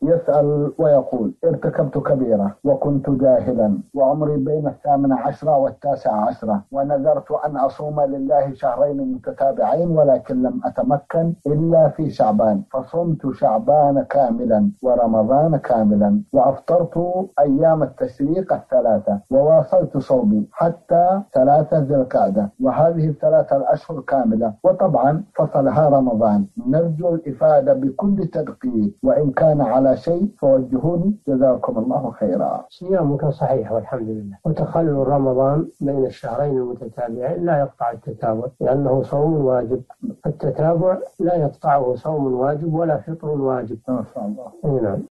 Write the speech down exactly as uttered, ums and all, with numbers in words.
يسأل ويقول: ارتكبت كبيرة وكنت جاهلا وعمري بين الثامنة عشرة والتاسعة عشرة، ونذرت أن أصوم لله شهرين متتابعين ولكن لم أتمكن إلا في شعبان، فصمت شعبان كاملا ورمضان كاملا، وأفطرت أيام التشريق الثلاثة، وواصلت صومي حتى ثلاثة ذي القعدة، وهذه الثلاثة الأشهر كاملة، وطبعا فصلها رمضان. نرجو الإفادة بكل تدقيق، وإن كان على شيء فوجهوني جزاكم الله خيرا. صيامك صحيح والحمد لله، وتخلل رمضان بين الشهرين المتتابعين لا يقطع التتابع، لأنه صوم واجب. التتابع لا يقطعه صوم واجب ولا فطر واجب. ما شاء الله. نعم.